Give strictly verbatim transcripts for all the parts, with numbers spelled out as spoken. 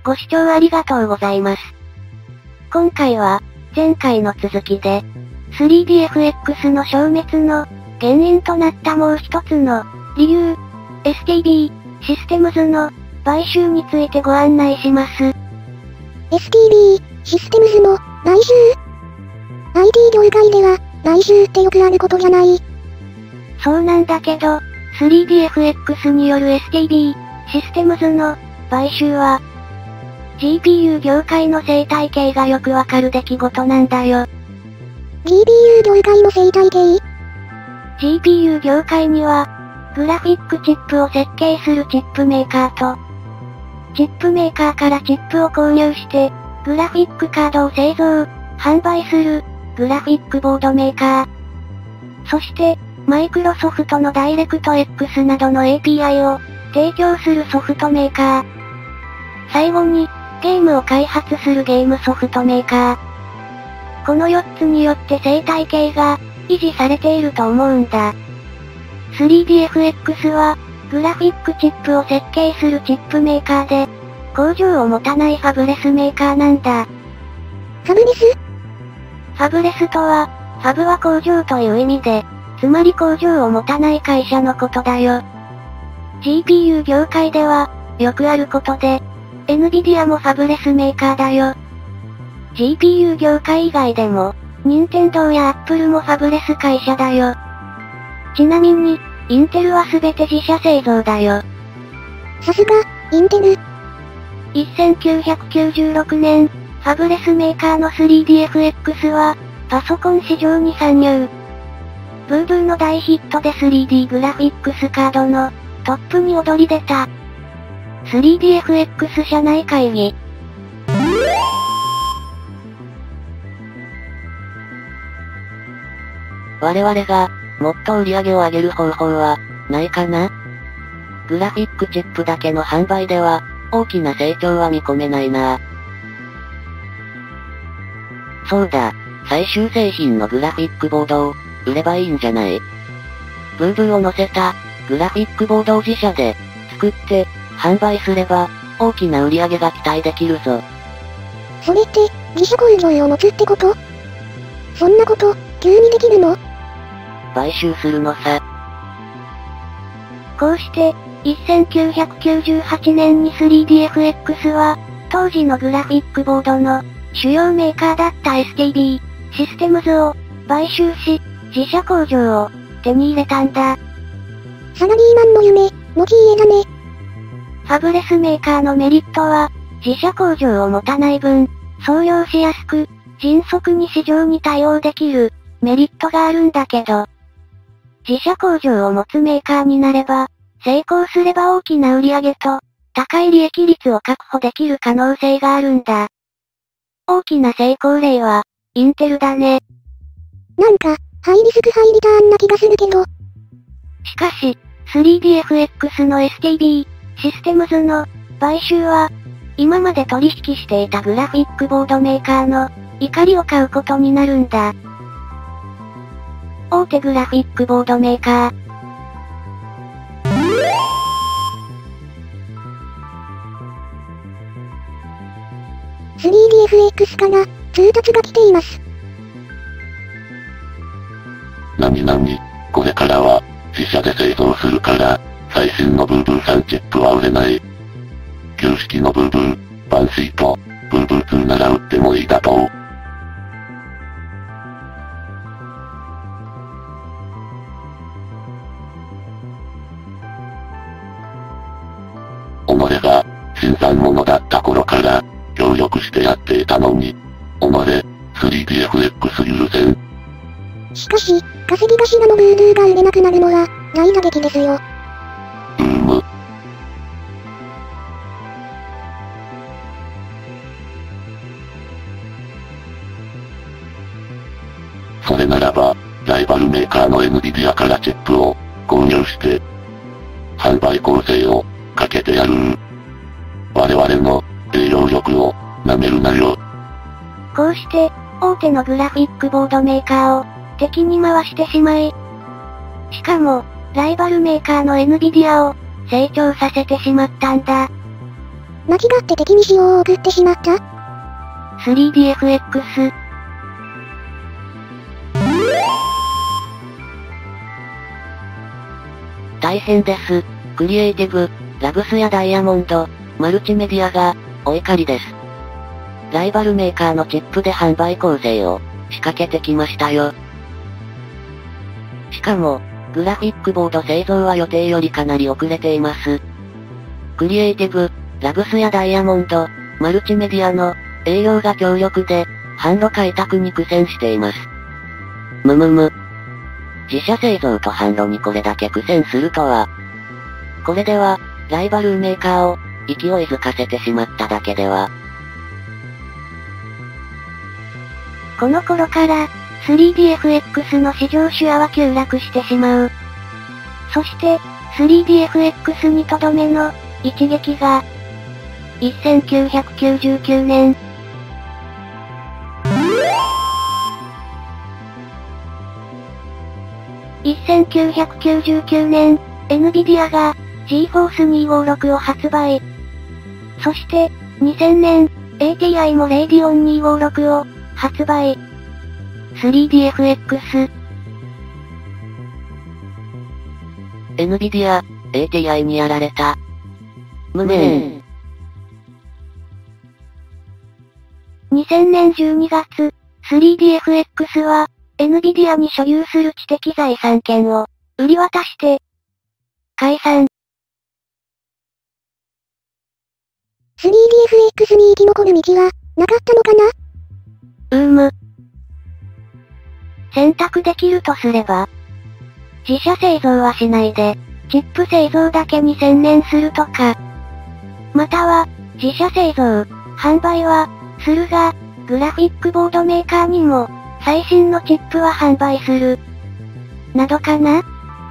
ご視聴ありがとうございます。今回は、前回の続きで、スリーディーエフエックス の消滅の原因となったもう一つの理由、エスティービー システムズの買収についてご案内します。エスティービー システムズの買収 アイティー 業界では買収ってよくあることじゃない。 そうなんだけど、スリーディーエフエックス による エスティービー システムズの買収は、ジーピーユー 業界の生態系がよくわかる出来事なんだよ。 ジーピーユー 業界の生態系ジーピーユー 業界には、グラフィックチップを設計するチップメーカーと、チップメーカーからチップを購入して、グラフィックカードを製造、販売する、グラフィックボードメーカー。そして、マイクロソフトのダイレクト X などの エーピーアイ を提供するソフトメーカー。最後に、ゲームを開発するゲームソフトメーカー。このよっつによって生態系が維持されていると思うんだ。スリーディーエフエックス は、グラフィックチップを設計するチップメーカーで、工場を持たないファブレスメーカーなんだ。 ファブレス？ ファブレスとは、ファブは工場という意味で、つまり工場を持たない会社のことだよ。ジーピーユー 業界では、よくあることで、エヌビディアもファブレスメーカーだよ。ジーピーユー 業界以外でも、任天堂やアップルもファブレス会社だよ。ちなみに、インテルはすべて自社製造だよ。 さすが、インテル。 せんきゅうひゃくきゅうじゅうろくねん、ファブレスメーカーの スリーディーエフエックス は、パソコン市場に参入。ブーブーの大ヒットで スリーディー グラフィックスカードのトップに躍り出た。スリーディーエフエックス 社内会議。我々が、もっと売り上げを上げる方法は、ないかな？グラフィックチップだけの販売では、大きな成長は見込めないな。そうだ、最終製品のグラフィックボードを、売ればいいんじゃない？ブーブーを載せた、グラフィックボードを自社で、作って、販売すれば、大きな売り上げが期待できるぞ。 それって、自社工場を持つってこと？そんなこと、急にできるの？ 買収するのさ。こうして、せんきゅうひゃくきゅうじゅうはちねんに スリーディーエフエックス は、当時のグラフィックボードの、主要メーカーだった エスティービー、システムズを、買収し、自社工場を、手に入れたんだ。 サラリーマンの夢、持ち家だね。 ファブレスメーカーのメリットは、自社工場を持たない分、創業しやすく、迅速に市場に対応できる、メリットがあるんだけど、自社工場を持つメーカーになれば、成功すれば大きな売り上げと、高い利益率を確保できる可能性があるんだ。大きな成功例は、インテルだね。 なんか、ハイリスクハイリターンな気がするけど。 しかし、スリーディーエフエックス の エスティービー、システムズの、買収は、今まで取引していたグラフィックボードメーカーの、怒りを買うことになるんだ。大手グラフィックボードメーカー。 スリーディーエフエックス から通達が来ています。 なになに、これからは自社で製造するから、最新のブーブーさんチップは売れない。旧式のブーブー、バンシート、ブーブーツーなら売ってもいいだとう。己が、新参者だった頃から、協力してやっていたのに、己、スリーディーエフエックス 許せん。 しかし、稼ぎ頭のブーブーが売れなくなるのは、大打撃ですよ。 うーむ。それならば、ライバルメーカーの エヌビディア からチップを購入して、販売構成をかけてやる。我々の営業力を舐めるなよ。 こうして、大手のグラフィックボードメーカーを敵に回してしまい、しかも、ライバルメーカーの エヌビディア を成長させてしまったんだ。 間違って敵に仕様を送ってしまった？ スリーディーエフエックス。大変です。クリエイティブ、ラブスやダイヤモンド、マルチメディアが、お怒りです。ライバルメーカーのチップで販売構成を、仕掛けてきましたよ。しかも、グラフィックボード製造は予定よりかなり遅れています。クリエイティブ、ラブスやダイヤモンド、マルチメディアの、営業が強力で、販路開拓に苦戦しています。むむむ。自社製造と販路にこれだけ苦戦するとは。これでは、ライバルメーカーを、勢いづかせてしまっただけでは。この頃から、スリーディーエフエックス の市場シェアは急落してしまう。そして、スリーディーエフエックス にとどめの、一撃が、せんきゅうひゃくきゅうじゅうきゅうねん。せんきゅうひゃくきゅうじゅうきゅうねん、エヌビディアが、ジーフォースにひゃくごじゅうろくを発売。そして、にせんねん、エーティーアイ もレイディオンにひゃくごじゅうろくを、発売。スリーディーエフエックス。エヌビディア、エーティーアイ にやられた。無念。にせんねんじゅうにがつ、スリーディーエフエックス は、エヌビディアに所有する知的財産権を、売り渡して、解散。 スリーディーエフエックス に生き残る道は、なかったのかな？ うーむ。選択できるとすれば、自社製造はしないで、チップ製造だけに専念するとか。または、自社製造、販売は、するが、グラフィックボードメーカーにも、最新のチップは販売する。などかな？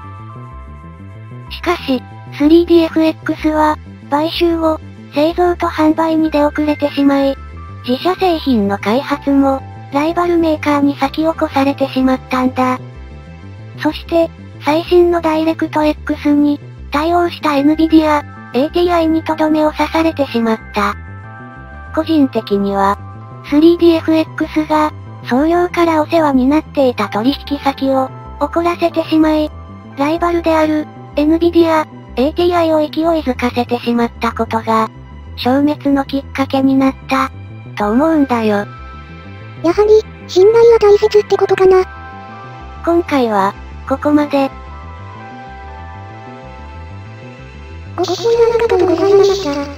しかし、スリーディーエフエックス は、買収後、製造と販売に出遅れてしまい、自社製品の開発も、ライバルメーカーに先を越されてしまったんだ。そして、最新のダイレクト X に、対応した エヌビディア、エーティーアイ にとどめを刺されてしまった。個人的には、スリーディーエフエックス が、創業からお世話になっていた取引先を、怒らせてしまい、ライバルである、エヌビディア、エーティーアイ を勢いづかせてしまったことが、消滅のきっかけになった、と思うんだよ。 やはり、信頼は大切ってことかな。 今回は、ここまで。 ご視聴ありがとうございました。